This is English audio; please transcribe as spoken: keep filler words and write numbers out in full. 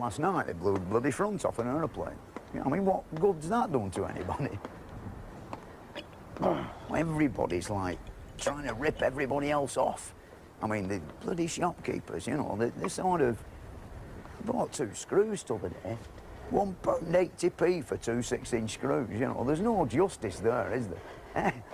last night they blew the bloody front off an aeroplane. You know, I mean, what good's that done to anybody? Everybody's like trying to rip everybody else off. I mean, the bloody shopkeepers, you know, they, they sort of bought two screws the other day. One pound eighty p for two six-inch screws, you know. There's no justice there, is there?